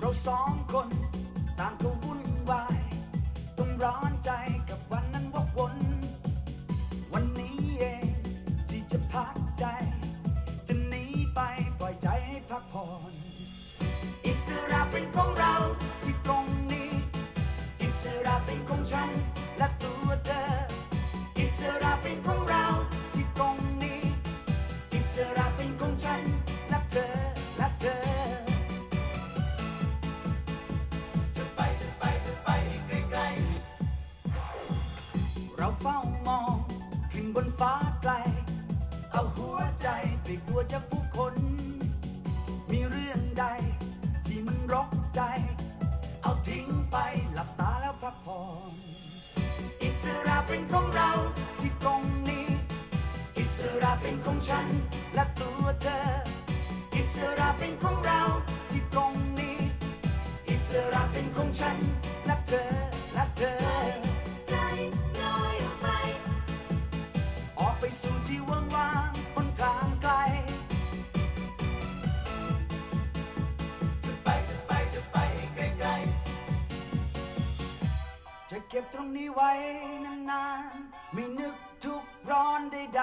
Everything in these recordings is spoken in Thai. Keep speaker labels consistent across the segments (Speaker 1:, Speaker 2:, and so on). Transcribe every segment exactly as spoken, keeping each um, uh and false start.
Speaker 1: เราสองคนต่างก็วุ่นวายต้องร้อนใจกับวันนั้นวกวนวันนี้เองที่จะพักใจจะหนีไปปล่อยใจให้พักผ่อนอิสระเป็นของเราที่ตรงนี้อิสระเป็นของฉันและตัวเธออิสระเป็นของเราที่ตรงนี้อิสระเป็นของฉันและเธอและเธอจะไปจะไปจะไปให้ไกลๆเราเฝ้ามองขึ้นบนฟ้าไกลเอาหัวใจไปกลัวจากผู้คนมีเรื่องใดที่มันรกใจเอาทิ้งไปหลับตาแล้วพักผ่อนอิสระเป็นของเราที่ตรงนี้อิสระเป็นของฉันและตัวเธออิสระเป็นของเราที่ตรงนี้อิสระเป็นของฉันและเธอและเธอ
Speaker 2: ใจลอยออกไป
Speaker 1: ออกไปสู่ที่ว่างว่างบนทางไกลจะไปจะไปจะไปให้ไกลๆจะเก็บตรงนี้ไว้นานๆไม่นึกทุกข์ร้อนใด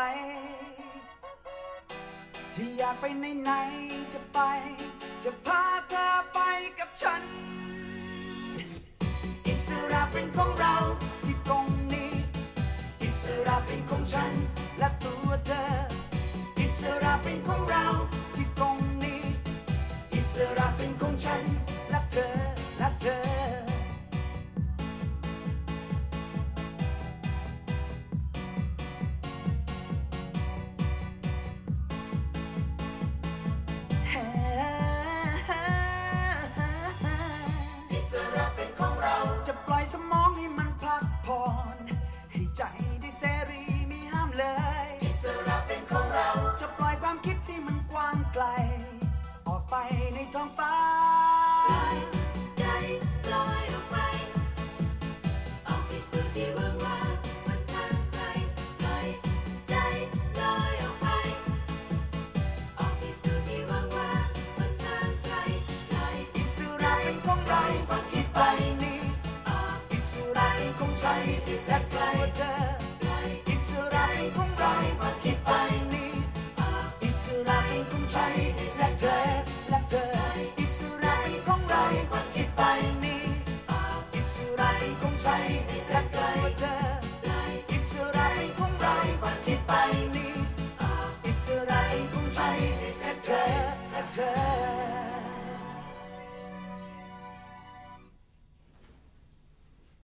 Speaker 1: ๆที่อยากไปไหนๆจะไปจะพาเธอไปกับฉันอิสระเป็นของเราที่ตรงนี้อิสระเป็นของฉัน